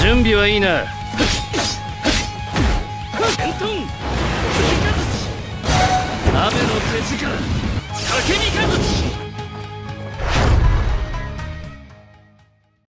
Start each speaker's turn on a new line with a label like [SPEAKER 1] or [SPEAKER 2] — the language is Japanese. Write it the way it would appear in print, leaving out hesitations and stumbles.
[SPEAKER 1] 準備はいいな。雨の手力竹三日月。